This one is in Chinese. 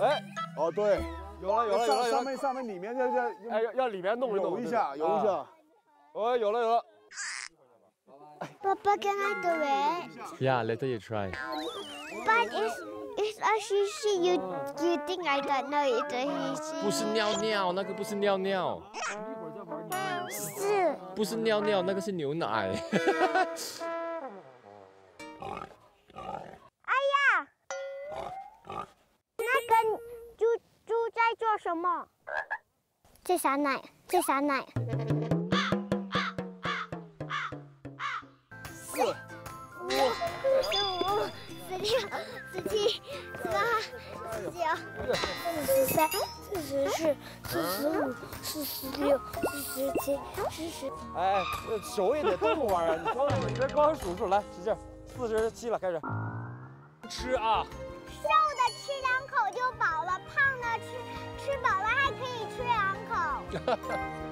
哎， 哦，对， 有了， 上面里面要哎，要里面弄一弄揉一下，揉一下。 哦，有了。 Papa, can I do it? Yeah, later you try. But it's a sushi. You think I don't know it's a sushi? 不是尿尿，那个不是尿尿。 是。 不是尿尿，那个是牛奶。 哎呀，那个猪在做什么？这啥奶？4、5、45、46、47、48、49、50、53、44、45、46、47、48。 哎，手也得动会儿啊！你别光数数，来，使劲，47了，开始。吃啊！ 瘦的吃2口就饱了，胖的吃饱了还可以吃2口。